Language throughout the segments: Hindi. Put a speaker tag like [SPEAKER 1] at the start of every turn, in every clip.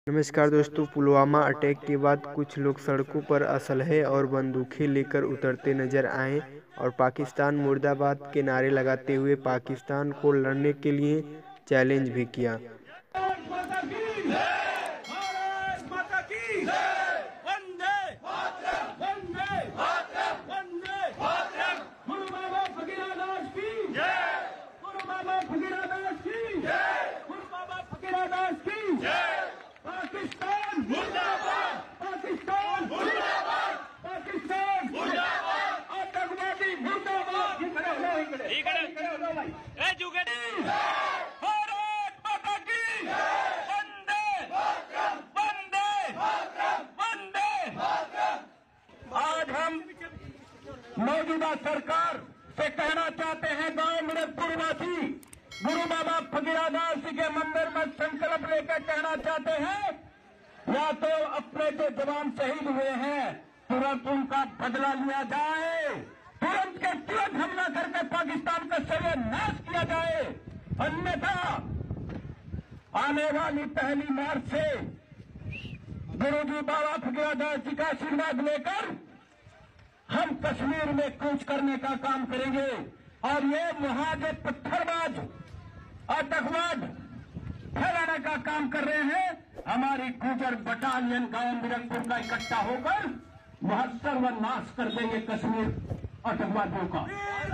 [SPEAKER 1] नमस्कार दोस्तों, पुलवामा अटैक के बाद कुछ लोग सड़कों पर असलहे और बंदूकें लेकर उतरते नजर आए और पाकिस्तान मुर्दाबाद के नारे लगाते हुए पाकिस्तान को लड़ने के लिए चैलेंज भी किया।
[SPEAKER 2] आज हम मौजूदा सरकार से कहना चाहते हैं, गांव मिरकपुर वासी गुरु बाबा फकीरादास जी के मंदिर में संकल्प लेकर कहना चाहते हैं, या तो अपने जो जवान शहीद हुए हैं तुरंत उनका बदला लिया जाए, तुरंत के तुरंत हमला करके पाकिस्तान का सर्वनाश किया जाए, अन्यथा आने वाली 1 मार्च से गुरु जी बाबा फकीरादास जी का आशीर्वाद लेकर हम कश्मीर में कूच करने का काम करेंगे। और ये वहां जो पत्थरबाज आतंकवाद फैलाने का काम कर रहे हैं, हमारी गुजर बटालियन गांव मिरकपुर का इकट्ठा होकर वहां सर्वनाश कर देंगे कश्मीर आतंकवादियों का।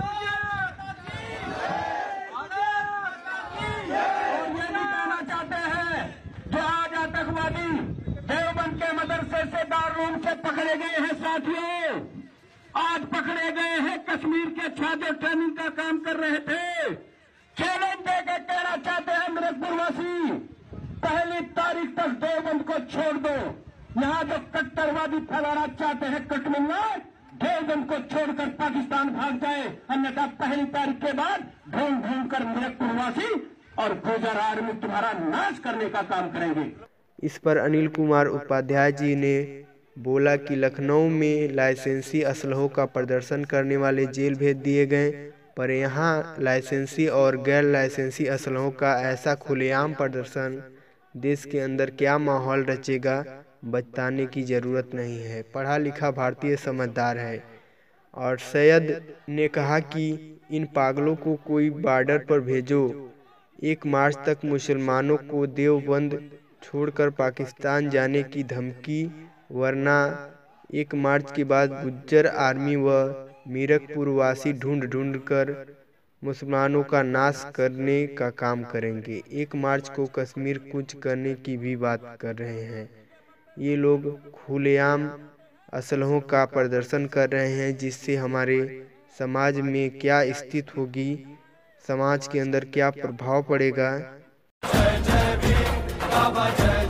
[SPEAKER 2] और ये भी कहना चाहते हैं, जो आज आतंकवादी देवबंद के मदरसे से दारूम से पकड़े गए हैं साथियों, आज पकड़े गए हैं कश्मीर के छात्र ट्रेनिंग का काम कर रहे थे, चैलेंज देकर कहना चाहते हैं मिरकपुरवासी, 1 तारीख तक देवबंद को छोड़ दो। यहाँ जो कट्टरवादी फैलाना चाहते हैं कटमिन्ना, देवबंद को छोड़कर पाकिस्तान भाग जाए, अन्यथा 1 तारीख के बाद ढूंढ ढूंढ कर मिरकपुरवासी और गुजर आर्मी तुम्हारा नाश करने का काम करेंगे।
[SPEAKER 1] इस पर अनिल कुमार उपाध्याय जी ने बोला कि लखनऊ में लाइसेंसी असलहों का प्रदर्शन करने वाले जेल भेज दिए गए, पर यहाँ लाइसेंसी और गैर लाइसेंसी असलहों का ऐसा खुलेआम प्रदर्शन देश के अंदर क्या माहौल रचेगा, बताने की ज़रूरत नहीं है। पढ़ा लिखा भारतीय समझदार है। और सैयद ने कहा कि इन पागलों को कोई बॉर्डर पर भेजो। 1 मार्च तक मुसलमानों को देवबंद छोड़कर पाकिस्तान जाने की धमकी, वरना 1 मार्च के बाद गुज्जर आर्मी व मिरकपुर वासी ढूंढ ढूंढ कर मुसलमानों का नाश करने का काम करेंगे। 1 मार्च को कश्मीर कूच करने की भी बात कर रहे हैं। ये लोग खुलेआम असलहों का प्रदर्शन कर रहे हैं, जिससे हमारे समाज में क्या स्थिति होगी, समाज के अंदर क्या प्रभाव पड़ेगा।
[SPEAKER 3] जय जय भीम बाबा जय।